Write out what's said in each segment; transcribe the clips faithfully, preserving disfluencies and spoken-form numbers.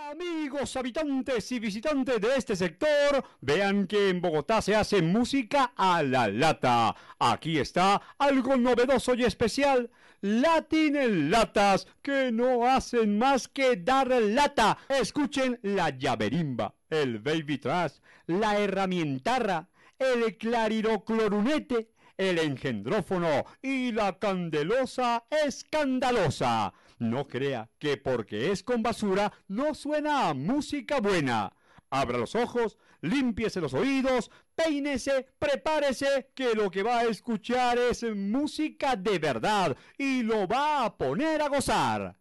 Amigos habitantes y visitantes de este sector, vean que en Bogotá se hace música a la lata. Aquí está algo novedoso y especial. Latin en latas, que no hacen más que dar lata. Escuchen la llaverimba, el baby trash, la herramientarra, el clariroclorunete, el engendrófono y la candelosa escandalosa. No crea que porque es con basura no suena a música buena. Abra los ojos, límpiese los oídos, peínese, prepárese, que lo que va a escuchar es música de verdad y lo va a poner a gozar.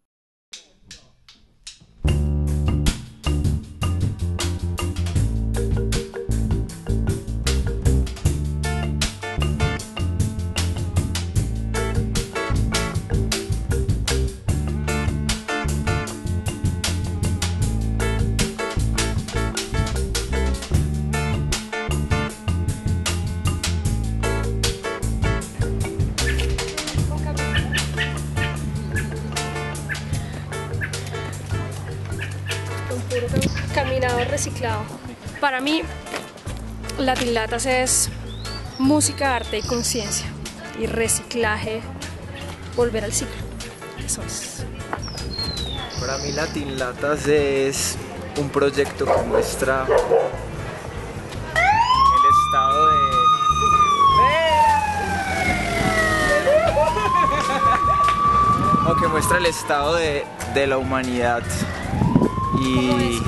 Caminado reciclado. Para mí, Latin Latas es música, arte y conciencia. Y reciclaje, volver al ciclo. Eso es. Para mí Latin Latas es un proyecto que muestra el estado de... o que muestra el estado de, de la humanidad y,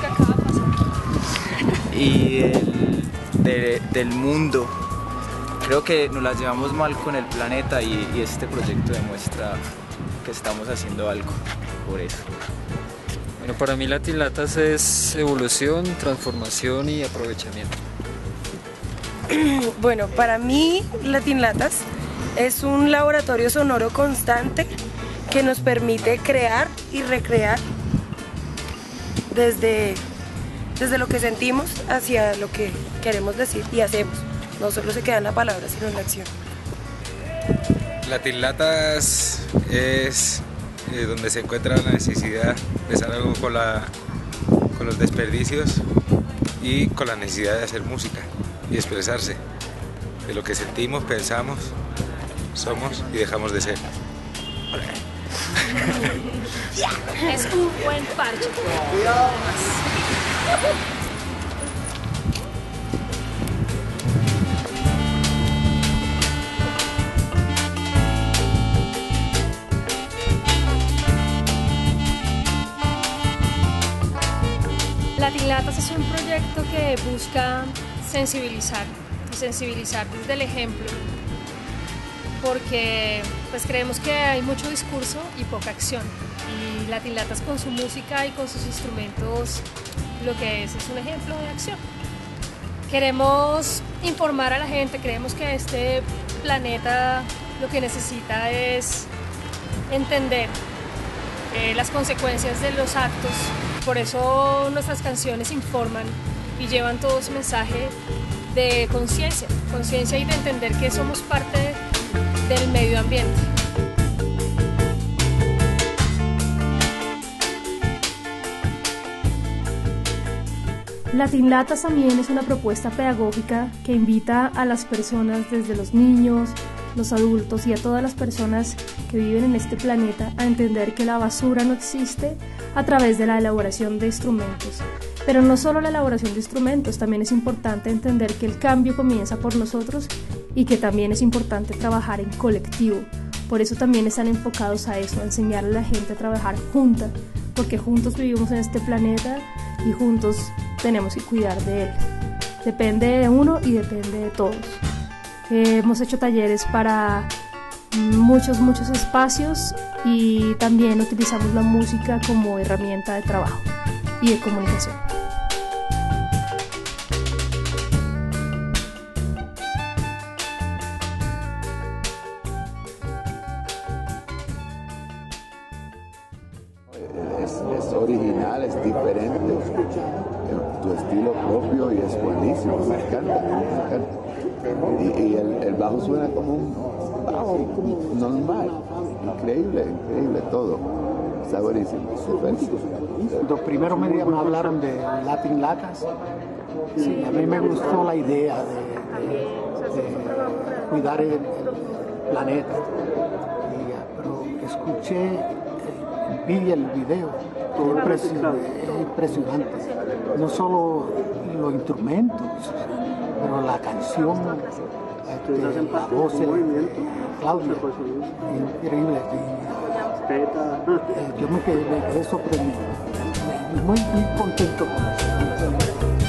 y del, de, del mundo. Creo que nos las llevamos mal con el planeta y, y este proyecto demuestra que estamos haciendo algo por eso. Bueno, para mí Latin Latas es evolución, transformación y aprovechamiento. Bueno, para mí Latin Latas es un laboratorio sonoro constante que nos permite crear y recrear desde, desde lo que sentimos hacia lo que queremos decir y hacemos. No solo se queda en la palabra, sino en la acción. Latin Latas es eh, donde se encuentra la necesidad de hacer algo con, la, con los desperdicios y con la necesidad de hacer música y expresarse de lo que sentimos, pensamos, somos y dejamos de ser. Es un buen parche. Latin Latas es un proyecto que busca sensibilizar y sensibilizar desde el ejemplo, porque pues creemos que hay mucho discurso y poca acción, y Latin Latas con su música y con sus instrumentos lo que es es un ejemplo de acción. Queremos informar a la gente, creemos que este planeta lo que necesita es entender eh, las consecuencias de los actos, por eso nuestras canciones informan y llevan todo ese mensaje de conciencia, conciencia y de entender que somos parte del medio ambiente. Latin Latas también es una propuesta pedagógica que invita a las personas, desde los niños, los adultos y a todas las personas que viven en este planeta, a entender que la basura no existe a través de la elaboración de instrumentos. Pero no solo la elaboración de instrumentos, también es importante entender que el cambio comienza por nosotros y que también es importante trabajar en colectivo. Por eso también están enfocados a eso, a enseñarle a la gente a trabajar junta, porque juntos vivimos en este planeta y juntos tenemos que cuidar de él. Depende de uno y depende de todos. Eh, hemos hecho talleres para muchos, muchos espacios y también utilizamos la música como herramienta de trabajo y de comunicación. Es, es original, es diferente, tu estilo propio y es buenísimo, me encanta, me encanta. Y, y el, el bajo suena como un bajo normal, increíble, increíble todo. está buenísimo. Los primeros me, me hablaron de Latin Latas. Sí, a mí me gustó la idea de, de, de cuidar el, el planeta. Y, pero escuché, vi el video, es impresionante, es impresionante. No solo los instrumentos, pero la canción, este, la voz de Claudia, increíble. Y, eh, yo me quedé, me quedé sorprendido, muy, muy contento con eso.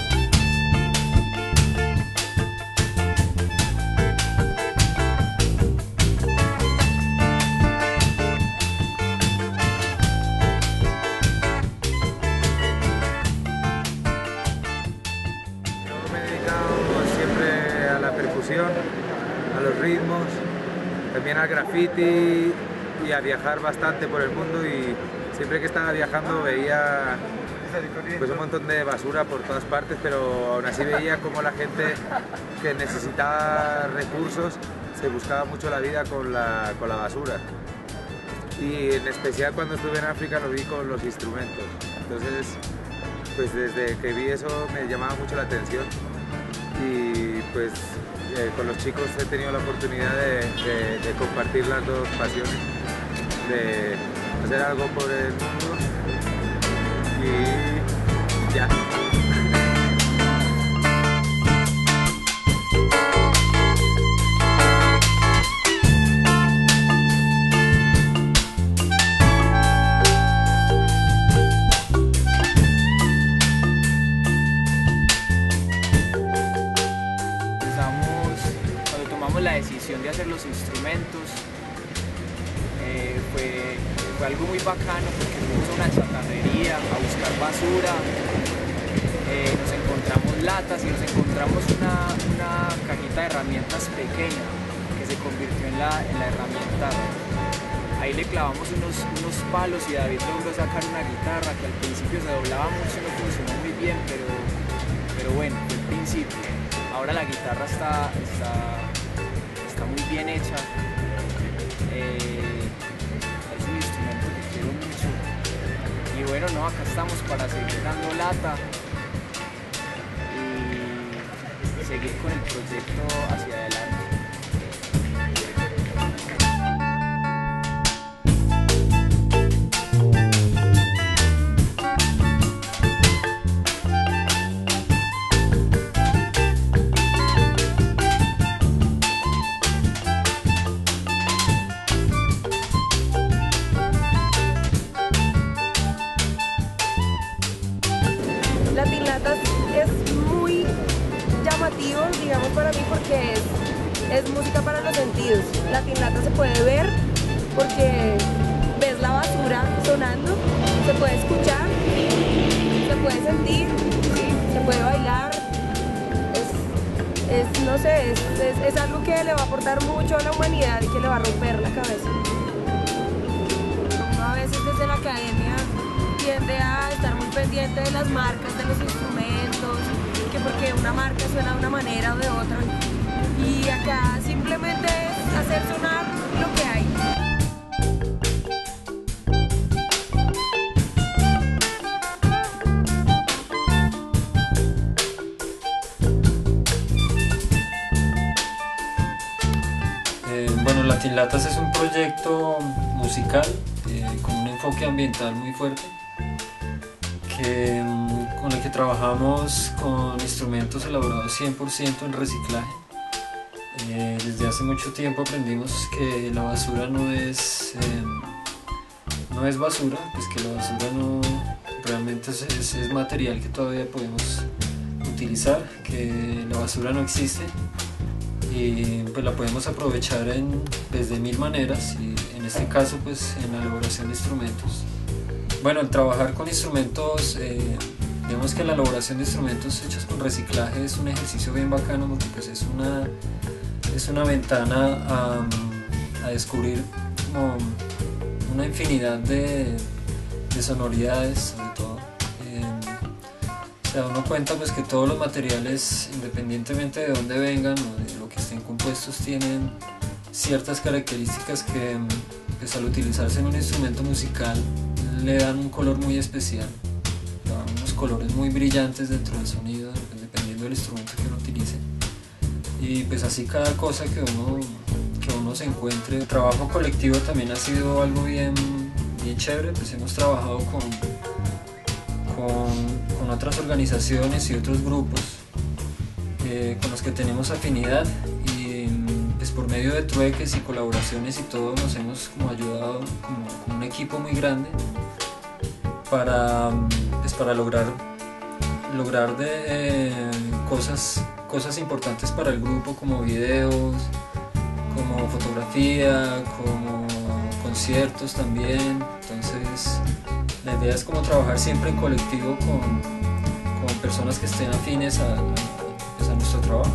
A los ritmos, también al graffiti y a viajar bastante por el mundo, y siempre que estaba viajando veía pues un montón de basura por todas partes, pero aún así veía como la gente que necesitaba recursos se buscaba mucho la vida con la, con la basura, y en especial cuando estuve en África lo vi con los instrumentos. Entonces pues desde que vi eso me llamaba mucho la atención, y pues Eh, con los chicos he tenido la oportunidad de, de, de compartir las dos pasiones, de hacer algo por el mundo y ya. La decisión de hacer los instrumentos eh, fue, fue algo muy bacano, porque fuimos a una chatarrería a buscar basura, eh, nos encontramos latas y nos encontramos una, una cajita de herramientas pequeña que se convirtió en la, en la herramienta. Ahí le clavamos unos, unos palos y David logró sacar una guitarra que al principio se doblaba mucho y no funcionó muy bien, pero, pero bueno, fue el principio. Ahora la guitarra está, está está muy bien hecha, eh, es un instrumento que quiero mucho, y bueno, no, acá estamos para seguir dando lata y seguir con el proyecto hacia adelante. Latin Latas es muy llamativo, digamos, para mí, porque es, es música para los sentidos. Latin Latas se puede ver porque ves la basura sonando, se puede escuchar, se puede sentir, se puede bailar. Es, es no sé, es, es, es algo que le va a aportar mucho a la humanidad y que le va a romper la cabeza. Uno a veces desde la academia tiende a estar muy pendiente de las marcas, de los instrumentos, que porque una marca suena de una manera o de otra, y acá simplemente es hacer sonar lo que hay. Eh, bueno, Latin Latas es un proyecto musical eh, con un enfoque ambiental muy fuerte, que, con el que trabajamos con instrumentos elaborados cien por ciento en reciclaje. Eh, desde hace mucho tiempo aprendimos que la basura no es, eh, no es basura, pues que la basura no, realmente es, es, es material que todavía podemos utilizar, que la basura no existe y pues la podemos aprovechar en, pues, de mil maneras, y en este caso pues en la elaboración de instrumentos. Bueno, el trabajar con instrumentos, eh, digamos que la elaboración de instrumentos hechos con reciclaje es un ejercicio bien bacano, porque pues es una, es una ventana a, a descubrir como una infinidad de, de sonoridades, sobre todo. Eh, se da uno cuenta pues que todos los materiales, independientemente de dónde vengan o de lo que estén compuestos, tienen ciertas características que pues, al utilizarse en un instrumento musical le dan un color muy especial, le dan unos colores muy brillantes dentro del sonido, pues, dependiendo del instrumento que uno utilice. Y pues así cada cosa que uno, que uno se encuentre. El trabajo colectivo también ha sido algo bien, bien chévere, pues hemos trabajado con, con, con otras organizaciones y otros grupos eh, con los que tenemos afinidad, y pues por medio de trueques y colaboraciones y todo nos hemos como ayudado como, como un equipo muy grande para, pues para lograr, lograr de, eh, cosas, cosas importantes para el grupo, como videos, como fotografía, como conciertos también. Entonces la idea es como trabajar siempre en colectivo con, con personas que estén afines a, a, pues a nuestro trabajo.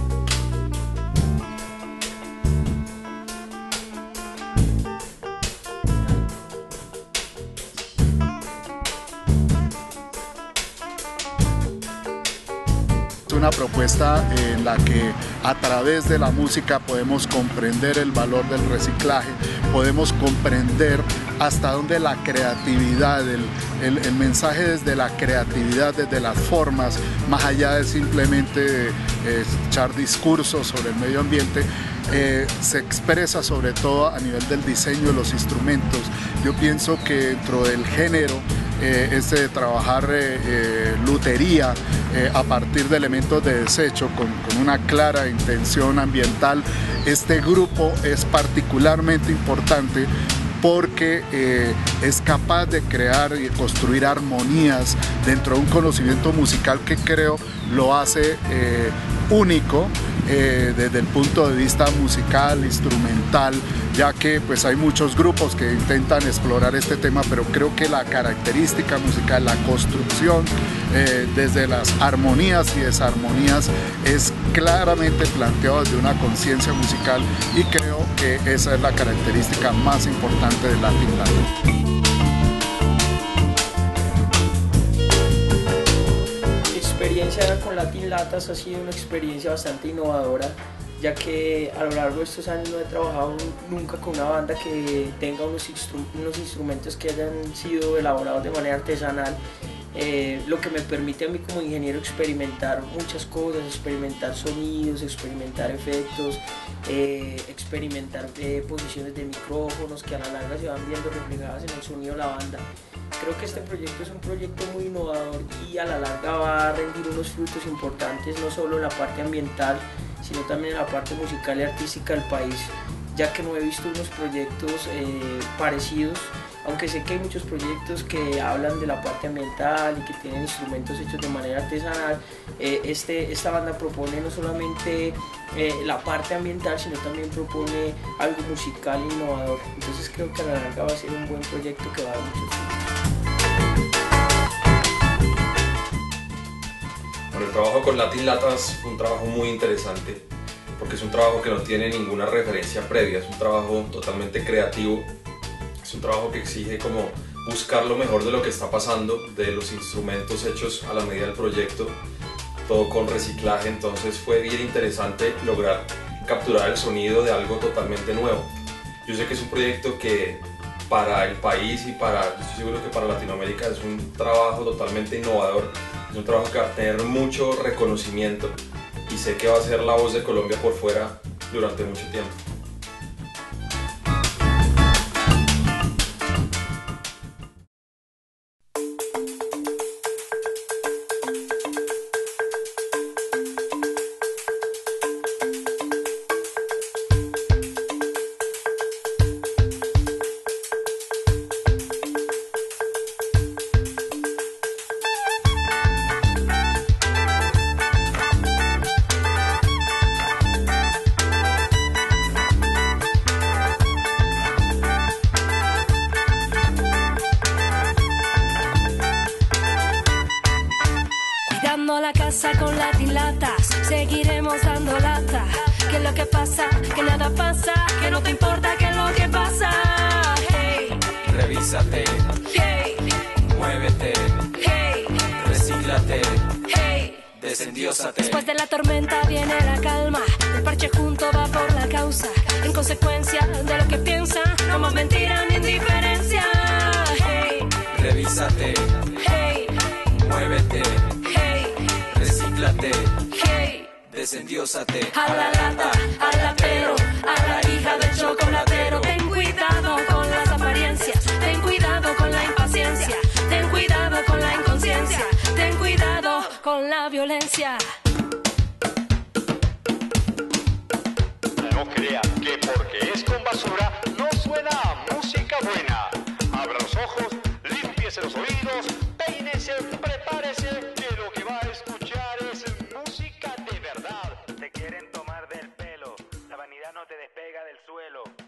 Una propuesta en la que a través de la música podemos comprender el valor del reciclaje, podemos comprender hasta dónde la creatividad, el, el, el mensaje desde la creatividad, desde las formas, más allá de simplemente eh, echar discursos sobre el medio ambiente, eh, se expresa sobre todo a nivel del diseño de los instrumentos. Yo pienso que dentro del género, eh, este de trabajar eh, eh, lutería, Eh, a partir de elementos de desecho con, con una clara intención ambiental, este grupo es particularmente importante porque eh, es capaz de crear y construir armonías dentro de un conocimiento musical que creo lo hace eh, único eh, desde el punto de vista musical, instrumental, ya que pues hay muchos grupos que intentan explorar este tema, pero creo que la característica musical, la construcción eh, desde las armonías y desarmonías es claramente planteado desde una conciencia musical, y creo que esa es la característica más importante de Latin Latas. Mi experiencia con Latin Latas ha sido una experiencia bastante innovadora, ya que a lo largo de estos años no he trabajado nunca con una banda que tenga unos, instru unos instrumentos que hayan sido elaborados de manera artesanal, eh, lo que me permite a mí como ingeniero experimentar muchas cosas, experimentar sonidos, experimentar efectos, eh, experimentar eh, posiciones de micrófonos que a la larga se van viendo reflejadas en el sonido de la banda. Creo que este proyecto es un proyecto muy innovador y a la larga va a rendir unos frutos importantes, no solo en la parte ambiental, sino también en la parte musical y artística del país, ya que no he visto unos proyectos eh, parecidos, aunque sé que hay muchos proyectos que hablan de la parte ambiental y que tienen instrumentos hechos de manera artesanal. Eh, este, esta banda propone no solamente eh, la parte ambiental, sino también propone algo musical e innovador. Entonces creo que a la larga va a ser un buen proyecto que va a dar muchos frutos. Bueno, el trabajo con Latin Latas fue un trabajo muy interesante, porque es un trabajo que no tiene ninguna referencia previa, es un trabajo totalmente creativo, es un trabajo que exige como buscar lo mejor de lo que está pasando, de los instrumentos hechos a la medida del proyecto, todo con reciclaje. Entonces fue bien interesante lograr capturar el sonido de algo totalmente nuevo. Yo sé que es un proyecto que para el país y para, yo estoy seguro que para Latinoamérica es un trabajo totalmente innovador, es un trabajo que va a tener mucho reconocimiento, y sé que va a ser la voz de Colombia por fuera durante mucho tiempo. La casa con Latin Latas, seguiremos dando lata. ¿Qué es lo que pasa? Que nada pasa, que no te importa qué es lo que pasa. Hey, revísate. Hey, muévete. Hey, recíclate. Hey, desendiósate. Después de la tormenta viene la calma. El parche junto va por la causa. En consecuencia de lo que piensa, no más mentira ni indiferencia. Hey, revísate, hey, muévete, hey, recíclate, hey. desendiósate. A la lata, al latero, a la hija del chocolatero. Ten cuidado con las apariencias, ten cuidado con la impaciencia, ten cuidado con la inconsciencia, ten cuidado con la violencia. No crean que porque es con basura no suena a música buena. Abra los ojos, límpiese los oídos, peínese, prepárese, que lo que va a escuchar es música de verdad. Te quieren tomar del pelo, la vanidad no te despega del suelo.